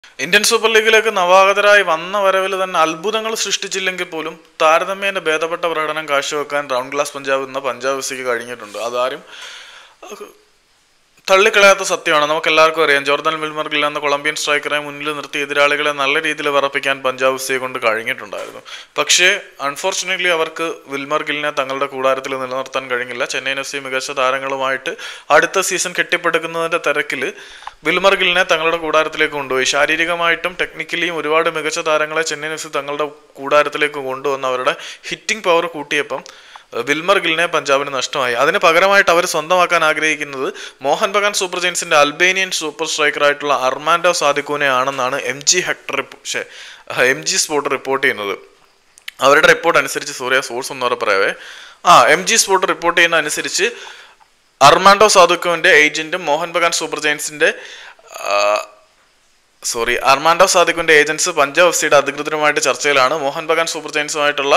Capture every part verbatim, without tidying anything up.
Indian super ലീഗിലേക്ക് നവാഗതരായി വന്ന വരവിൽ തന്നെ അത്ഭുതങ്ങൾ സൃഷ്ടിച്ചില്ലെങ്കിൽ പോലും താരതമ്യേന ഭേദപ്പെട്ട പ്രകടനം കാഴ്ചവെക്കാൻ റൗണ്ട് ഗ്ലാസ് പഞ്ചാബ് എന്ന പഞ്ചാബ് എഫ്സിക്ക് കഴിഞ്ഞിട്ടുണ്ട്. അതാരും തള്ളിക്കളയാത്ത സത്യമാണ്. നമുക്ക് എല്ലാവർക്കും അറിയാം, ജോർദാൻ വിൽമർഗിൽ എന്ന കൊളംബിയൻ സ്ട്രൈക്കറെ മുന്നിൽ നിർത്തി എതിരാളികളെ നല്ല രീതിയിൽ വിറപ്പിക്കാൻ പഞ്ചാബ് എഫ്സിയെ കൊണ്ട് കഴിഞ്ഞിട്ടുണ്ടായിരുന്നു. പക്ഷേ അൺഫോർച്ചുനേറ്റ്ലി അവർക്ക് വിൽമർഗിലിനെ തങ്ങളുടെ കൂടാരത്തിൽ നിലനിർത്താൻ കഴിഞ്ഞില്ല. ചെന്നൈയിൻ എഫ് സി മികച്ച താരങ്ങളുമായിട്ട് അടുത്ത സീസൺ കെട്ടിപ്പടുക്കുന്നതിൻ്റെ തിരക്കിൽ വിൽമർഗിലിനെ തങ്ങളുടെ കൂടാരത്തിലേക്ക് കൊണ്ടുപോയി. ശാരീരികമായിട്ടും ടെക്നിക്കലിയും ഒരുപാട് മികച്ച താരങ്ങളെ ചെന്നൈയിൻ എഫ് സി തങ്ങളുടെ കൂടാരത്തിലേക്ക് കൊണ്ടുവന്ന് അവരുടെ ഹിറ്റിംഗ് പവർ കൂട്ടിയപ്പം വിൽമർഗിലിനെ പഞ്ചാബിന് നഷ്ടമായി. അതിന് പകരമായിട്ട് അവർ സ്വന്തമാക്കാൻ ആഗ്രഹിക്കുന്നത് മോഹൻ ബഗാൻ സൂപ്പർ ജയൻസിന്റെ അൽബേനിയൻ സൂപ്പർ സ്ട്രൈക്കറായിട്ടുള്ള അർമാൻഡോ സാദിഖുവിനെ ആണെന്നാണ് M G Hector M G sport report ചെയ്യുന്നത്. അവരുടെ റിപ്പോർട്ട് അനുസരിച്ച് സൂര്യ സോഴ്സ് എന്ന് പറയവേ ആ എം ജി സ്പോർട്ട് റിപ്പോർട്ട് ചെയ്യുന്ന അനുസരിച്ച് അർമാൻഡോ സാദിഖുവിന്റെ ഏജന്റും മോഹൻ ബഗാൻ സൂപ്പർ ജയൻസിന്റെ സോറി അർമാൻഡോ സാദിഖുവിന്റെ ഏജൻസ് പഞ്ചാബ് എഫ് സിയുടെ അധികൃതരുമായിട്ട് ചർച്ചയിലാണ്. മോഹൻ ബഗാൻ സൂപ്പർ ജയൻസുമായിട്ടുള്ള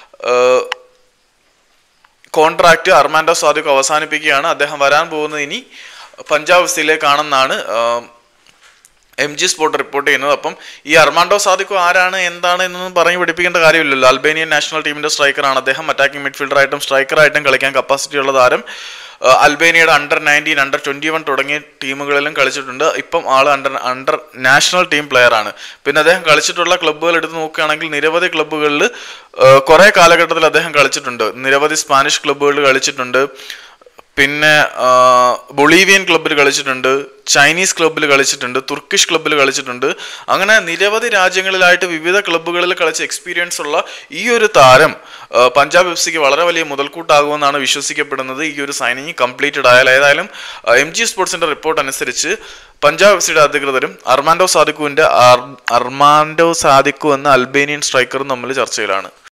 കോൺട്രാക്ട് അർമാൻഡോ സാദിഖ് അവസാനിപ്പിക്കുകയാണ്. അദ്ദേഹം വരാൻ പോകുന്നത് ഇനി പഞ്ചാബ് എഫ് സിയിലേക്കാണെന്നാണ് എം ജി സ്പോർട്ട് റിപ്പോർട്ട് ചെയ്യുന്നത്. അപ്പം ഈ അർമാൻഡോ സാദിഖ് ആരാണ് എന്താണ് എന്നൊന്നും പറഞ്ഞു പഠിപ്പിക്കേണ്ട കാര്യമില്ലല്ലോ. അൽബേനിയൻ നാഷണൽ ടീമിന്റെ സ്ട്രൈക്കറാണ് അദ്ദേഹം. അറ്റാക്കിംഗ് മിഡ്ഫീൽഡറായിട്ടും സ്ട്രൈക്കറായിട്ടും കളിക്കാൻ കപ്പാസിറ്റി ഉള്ള താരം. അൽബേനിയയുടെ under nineteen under twenty one തുടങ്ങിയ ടീമുകളിലും കളിച്ചിട്ടുണ്ട്. ഇപ്പം ആൾ under under national team player ആണ്. പിന്നെ അദ്ദേഹം കളിച്ചിട്ടുള്ള ക്ലബ്ബുകൾ എടുത്ത് നോക്കുകയാണെങ്കിൽ നിരവധി ക്ലബ്ബുകളിൽ കുറെ കാലഘട്ടത്തിൽ അദ്ദേഹം കളിച്ചിട്ടുണ്ട്. നിരവധി സ്പാനിഷ് ക്ലബ്ബുകളിൽ കളിച്ചിട്ടുണ്ട്. പിന്നെ ബൊളീവിയൻ ക്ലബ്ബിൽ കളിച്ചിട്ടുണ്ട്, ചൈനീസ് ക്ലബ്ബിൽ കളിച്ചിട്ടുണ്ട്, തുർക്കിഷ് ക്ലബ്ബിൽ കളിച്ചിട്ടുണ്ട്. അങ്ങനെ നിരവധി രാജ്യങ്ങളിലായിട്ട് വിവിധ ക്ലബ്ബുകളിൽ കളിച്ച എക്സ്പീരിയൻസ് ഉള്ള ഈ ഒരു താരം പഞ്ചാബ് എഫ് സിക്ക് വളരെ വലിയ മുതൽക്കൂട്ടാകുമെന്നാണ് വിശ്വസിക്കപ്പെടുന്നത്. ഈ ഒരു സൈനിങ് കംപ്ലീറ്റഡ് ആയാൽ ഏതായാലും എം ജി സ്പോർട്സിന്റെ റിപ്പോർട്ട് അനുസരിച്ച് പഞ്ചാബ് എഫ് സിയുടെ അധികൃതരും അർമാൻഡോ സാദിഖുവിന്റെ അർമാൻഡോ സാദിഖു എന്ന അൽബേനിയൻ സ്ട്രൈക്കറും തമ്മിൽ ചർച്ചയിലാണ്.